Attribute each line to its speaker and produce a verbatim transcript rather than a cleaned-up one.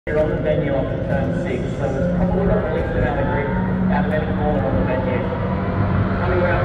Speaker 1: You're on the venue up to turn six, so it's probably not the least amount of grip out of any corner on the venue. Coming around